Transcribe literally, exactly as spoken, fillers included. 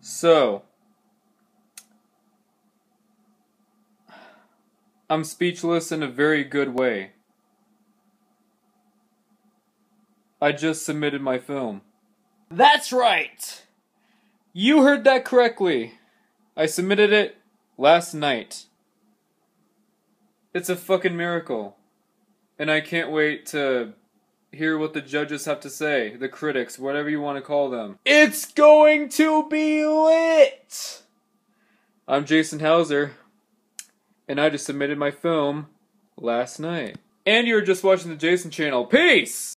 So, I'm speechless in a very good way. I just submitted my film. That's right! You heard that correctly. I submitted it last night. It's a fucking miracle. And I can't wait to hear what the judges have to say. The critics, whatever you want to call them. It's going to be lit! I'm Jason Hauser. And I just submitted my film last night. And you were just watching the Jason channel. Peace!